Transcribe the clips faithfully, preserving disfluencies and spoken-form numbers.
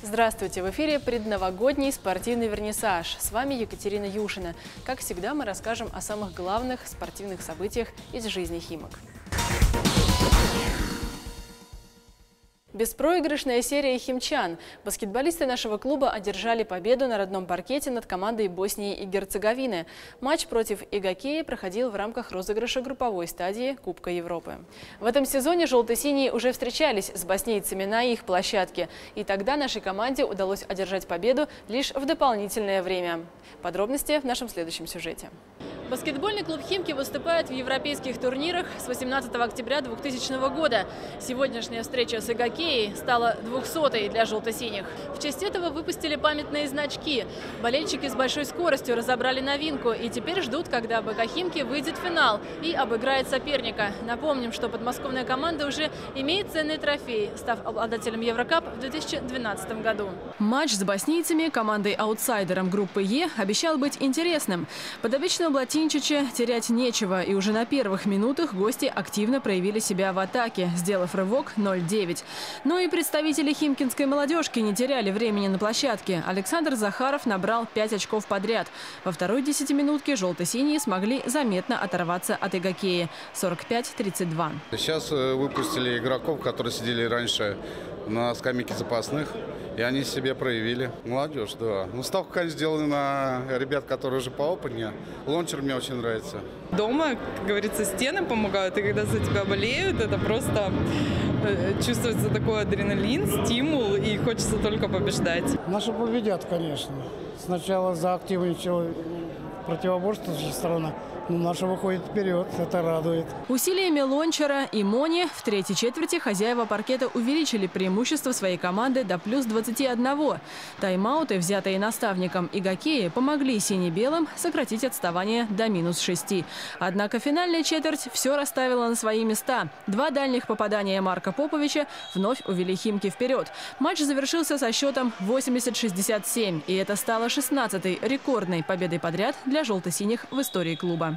Здравствуйте! В эфире предновогодний спортивный вернисаж. С вами Екатерина Юшина. Как всегда, мы расскажем о самых главных спортивных событиях из жизни Химок. Беспроигрышная серия химчан. Баскетболисты нашего клуба одержали победу на родном паркете над командой Боснии и Герцеговины. Матч против Игокеи проходил в рамках розыгрыша групповой стадии Кубка Европы. В этом сезоне желто-синие уже встречались с боснийцами на их площадке. И тогда нашей команде удалось одержать победу лишь в дополнительное время. Подробности в нашем следующем сюжете. Баскетбольный клуб «Химки» выступает в европейских турнирах с восемнадцатого октября двухтысячного года. Сегодняшняя встреча с Игокеей стала двухсотой для желто-синих. В честь этого выпустили памятные значки. Болельщики с большой скоростью разобрали новинку и теперь ждут, когда БК «Химки» выйдет в финал и обыграет соперника. Напомним, что подмосковная команда уже имеет ценный трофей, став обладателем Еврокап в две тысячи двенадцатом году. Матч с боснийцами, командой-аутсайдером группы Е, обещал быть интересным. Подопечного Блатинчича терять нечего, и уже на первых минутах гости активно проявили себя в атаке, сделав рывок ноль девять. Но и представители химкинской молодежки не теряли времени на площадке. Александр Захаров набрал пять очков подряд. Во второй десятиминутке желто-синие смогли заметно оторваться от Игокеи – сорок пять тридцать два. Сейчас выпустили игроков, которые сидели раньше на скамейке запасных. И они себя проявили. Молодежь, да. Ну, ставку, конечно, сделаны на ребят, которые уже поопытнее. Лончер мне очень нравится. Дома, как говорится, стены помогают, и когда за тебя болеют, это просто чувствуется такой адреналин, стимул, и хочется только побеждать. Наши победят, конечно. Сначала заактивничала противоборствующая сторона. Но наша выходит вперед, это радует. Усилиями Лончера и Мони в третьей четверти хозяева паркета увеличили преимущество своей команды до плюс двадцати одного. Тайм-ауты, взятые наставником Игокеи, помогли сине-белым сократить отставание до минус шести. Однако финальная четверть все расставила на свои места. Два дальних попадания Марка Поповича вновь увели Химки вперед. Матч завершился со счетом восемьдесят шестьдесят семь. И это стало шестнадцатой рекордной победой подряд для желто-синих в истории клуба.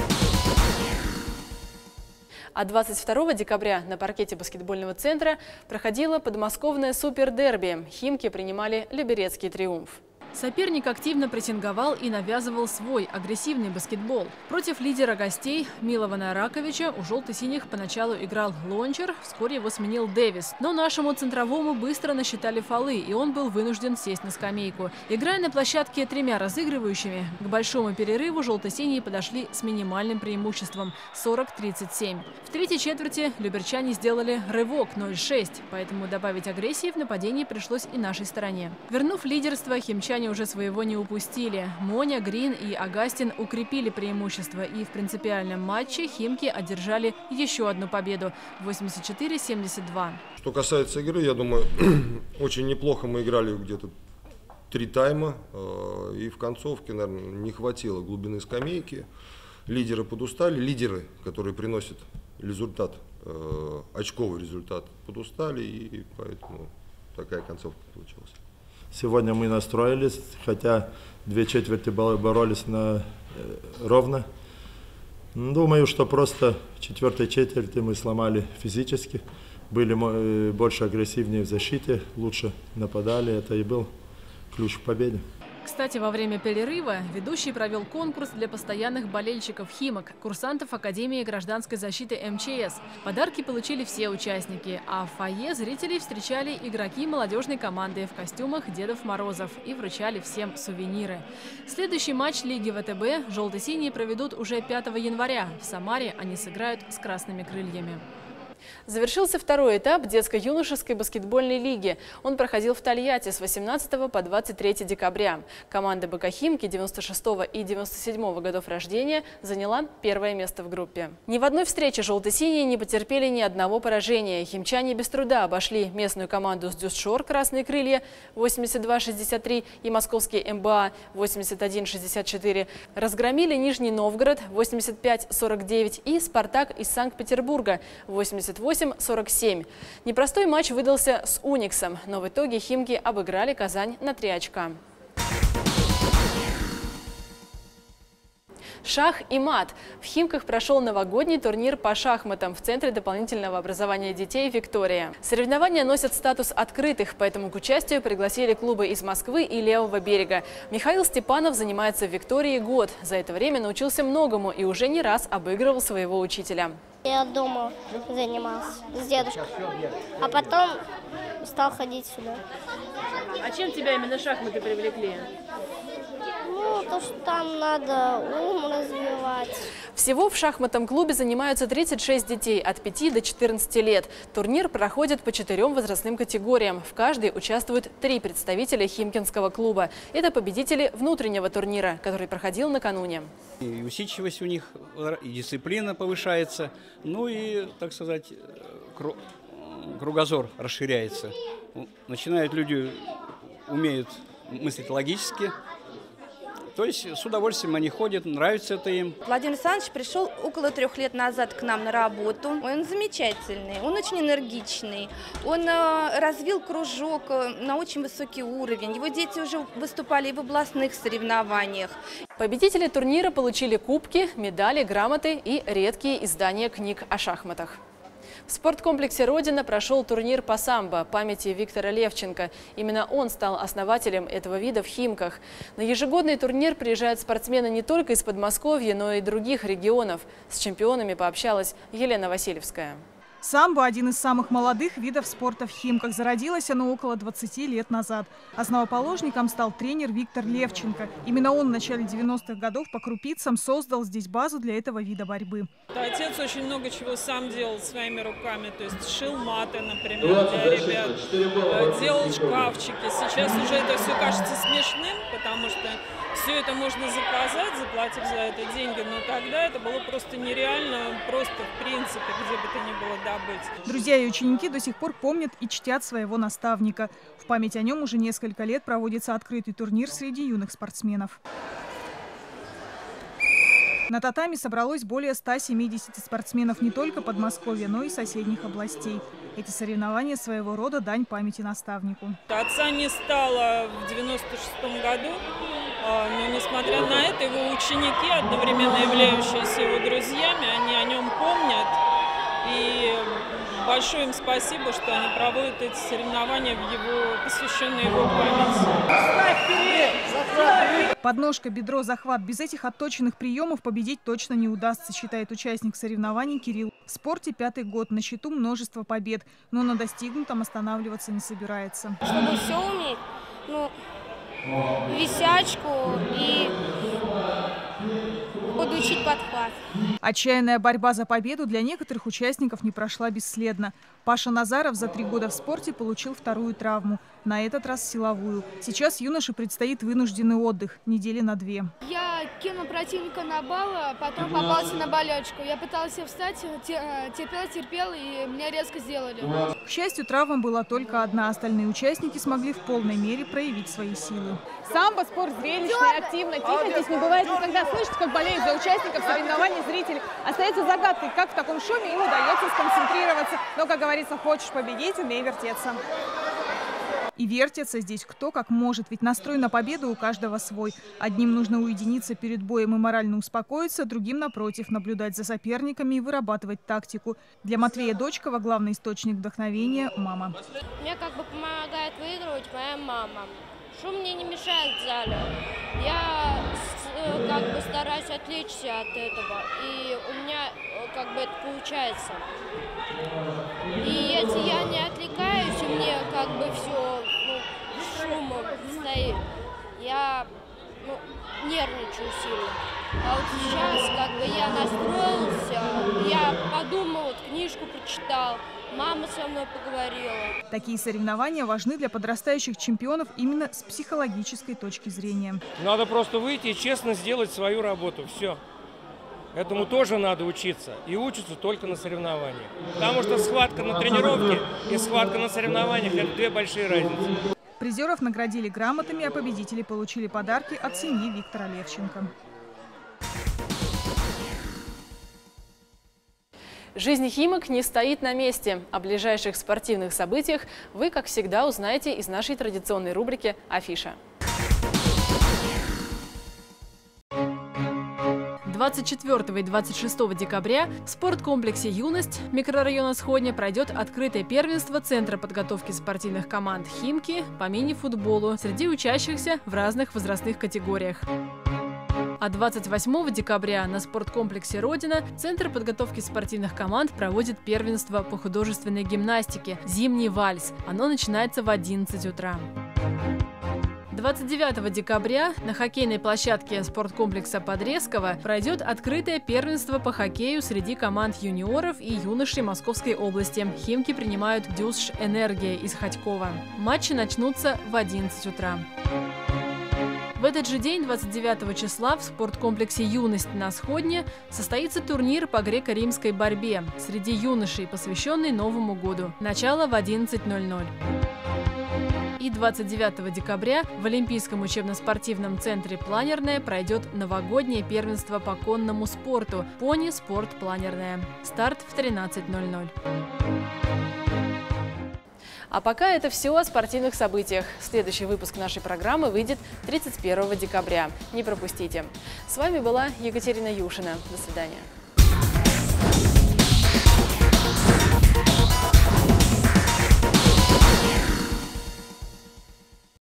А двадцать второго декабря на паркете баскетбольного центра проходило подмосковное супердерби. Химки принимали Люберецкий «Триумф». Соперник активно прессинговал и навязывал свой агрессивный баскетбол. Против лидера гостей Милована Раковича у желто-синих поначалу играл Лончер, вскоре его сменил Дэвис. Но нашему центровому быстро насчитали фолы, и он был вынужден сесть на скамейку. Играя на площадке тремя разыгрывающими, к большому перерыву желто-синие подошли с минимальным преимуществом – сорок тридцать семь. В третьей четверти люберчане сделали рывок ноль шесть, поэтому добавить агрессии в нападении пришлось и нашей стороне. Вернув лидерство, химчане уже своего не упустили. Моня, Грин и Агастин укрепили преимущество, и в принципиальном матче Химки одержали еще одну победу – восемьдесят четыре семьдесят два. Что касается игры, я думаю, очень неплохо мы играли где-то три тайма, и в концовке, наверное, не хватило глубины скамейки. Лидеры подустали, лидеры, которые приносят результат, очковый результат, подустали, и поэтому такая концовка получилась. Сегодня мы настроились, хотя две четверти боролись на, э, ровно. Думаю, что просто в четвертой четверти мы сломали физически, были э, больше агрессивнее в защите, лучше нападали. Это и был ключ к победе. Кстати, во время перерыва ведущий провел конкурс для постоянных болельщиков Химок, курсантов Академии гражданской защиты эм че эс. Подарки получили все участники, а в фойе зрителей встречали игроки молодежной команды в костюмах Дедов Морозов и вручали всем сувениры. Следующий матч Лиги вэ тэ бэ желто-синие проведут уже пятого января. В Самаре они сыграют с красными крыльями. Завершился второй этап детско-юношеской баскетбольной лиги. Он проходил в Тольятти с восемнадцатого по двадцать третье декабря. Команда БК «Химки» девяносто шестого и девяносто седьмого годов рождения заняла первое место в группе. Ни в одной встрече желто-синие не потерпели ни одного поражения. Химчане без труда обошли местную команду с Дюсшор «Красные крылья» восемьдесят два шестьдесят три и московский эм бэ а восемьдесят один шестьдесят четыре. Разгромили Нижний Новгород восемьдесят пять сорок девять и Спартак из Санкт-Петербурга восемьдесят восемь сорок семь. Непростой матч выдался с Униксом, но в итоге Химки обыграли Казань на три очка. Шах и мат. В Химках прошел новогодний турнир по шахматам в Центре дополнительного образования детей «Виктория». Соревнования носят статус открытых, поэтому к участию пригласили клубы из Москвы и Левого берега. Михаил Степанов занимается в «Виктории» год. За это время научился многому и уже не раз обыгрывал своего учителя. Я дома занимался с дедушкой, а потом стал ходить сюда. А чем тебя именно шахматы привлекли? Ну, то, что там надо ум развивать. Всего в шахматном клубе занимаются тридцать шесть детей от пяти до четырнадцати лет. Турнир проходит по четырем возрастным категориям. В каждой участвуют три представителя Химкинского клуба. Это победители внутреннего турнира, который проходил накануне. И усидчивость у них, и дисциплина повышается, ну и, так сказать, кругозор расширяется. Начинают люди, умеют мыслить логически. То есть с удовольствием они ходят, нравится это им. Владимир Александрович пришел около трех лет назад к нам на работу. Он замечательный, он очень энергичный, он развил кружок на очень высокий уровень. Его дети уже выступали и в областных соревнованиях. Победители турнира получили кубки, медали, грамоты и редкие издания книг о шахматах. В спорткомплексе «Родина» прошел турнир по самбо памяти Виктора Левченко. Именно он стал основателем этого вида в Химках. На ежегодный турнир приезжают спортсмены не только из Подмосковья, но и других регионов. С чемпионами пообщалась Елена Васильевская. Самбо – один из самых молодых видов спорта в Химках. Зародилось оно около двадцати лет назад. Основоположником стал тренер Виктор Левченко. Именно он в начале девяностых годов по крупицам создал здесь базу для этого вида борьбы. Отец очень много чего сам делал своими руками. То есть шил маты, например, для ребят, делал шкафчики. Сейчас уже это все кажется смешным, потому что все это можно заказать, заплатив за это деньги. Но тогда это было просто нереально, просто в принципе, где бы то ни было добыть. Друзья и ученики до сих пор помнят и чтят своего наставника. В память о нем уже несколько лет проводится открытый турнир среди юных спортсменов. На татами собралось более ста семидесяти спортсменов не только Подмосковья, но и соседних областей. Эти соревнования своего рода дань памяти наставнику. Отца не стало в девяносто шестом году, но несмотря на это, его ученики, одновременно являющиеся его друзьями, они о нем помнят. И большое им спасибо, что они проводят эти соревнования, в его, посвященные его памяти. Подножка, бедро, захват. Без этих отточенных приемов победить точно не удастся, считает участник соревнований Кирилл. В спорте пятый год, на счету множество побед, но на достигнутом останавливаться не собирается. Чтобы все уметь, ну, висячку и подучить подхват. Отчаянная борьба за победу для некоторых участников не прошла бесследно. Паша Назаров за три года в спорте получил вторую травму, на этот раз силовую. Сейчас юноше предстоит вынужденный отдых, недели на две. Я кинул противника на балл, а потом попался на болячку. Я пытался встать, терпел, терпел, и меня резко сделали. К счастью, травма была только одна. Остальные участники смогли в полной мере проявить свои силы. Самбо – спорт зрелищный, активно, тихо. Здесь не бывает никогда. Слышите, как болеют за участников соревнований зрители. Остается загадкой, как в таком шуме им удается сконцентрироваться. Но, как говорится, хочешь победить – умей вертеться. И вертятся здесь кто как может, ведь настрой на победу у каждого свой. Одним нужно уединиться перед боем и морально успокоиться, другим, напротив, наблюдать за соперниками и вырабатывать тактику. Для Матвея Дочкова главный источник вдохновения – мама. Мне как бы помогает выигрывать моя мама. Шум мне не мешает в зале. Я как бы стараюсь отвлечься от этого, и у меня как бы это получается. И если я не отвлекаюсь, и мне как бы все ну, шумом стоит, я ну, нервничаю сильно. А вот сейчас как бы я настроился, я подумал, вот, книжку прочитал, мама со мной поговорила. Такие соревнования важны для подрастающих чемпионов именно с психологической точки зрения. Надо просто выйти и честно сделать свою работу. Все. Этому тоже надо учиться. И учатся только на соревнованиях. Потому что схватка на тренировке и схватка на соревнованиях – это две большие разницы. Призеров наградили грамотами, а победители получили подарки от семьи Виктора Левченко. Жизнь Химок не стоит на месте. О ближайших спортивных событиях вы, как всегда, узнаете из нашей традиционной рубрики «Афиша». двадцать четвёртого и двадцать шестого декабря в спорткомплексе «Юность» микрорайона Сходня пройдет открытое первенство Центра подготовки спортивных команд «Химки» по мини-футболу среди учащихся в разных возрастных категориях. А двадцать восьмого декабря на спорткомплексе «Родина» Центр подготовки спортивных команд проводит первенство по художественной гимнастике «Зимний вальс». Оно начинается в одиннадцать утра. двадцать девятого декабря на хоккейной площадке спорткомплекса Подрезково пройдет открытое первенство по хоккею среди команд юниоров и юношей Московской области. Химки принимают «Дюсш Энергия» из Ходькова. Матчи начнутся в одиннадцать утра. В этот же день, двадцать девятого числа, в спорткомплексе «Юность» на Сходне состоится турнир по греко-римской борьбе среди юношей, посвященный Новому году. Начало в одиннадцать ноль ноль. И двадцать девятого декабря в Олимпийском учебно-спортивном центре «Планерное» пройдет новогоднее первенство по конному спорту «Пони Спорт Планерное». Старт в тринадцать ноль ноль. А пока это все о спортивных событиях. Следующий выпуск нашей программы выйдет тридцать первого декабря. Не пропустите. С вами была Екатерина Юшина. До свидания.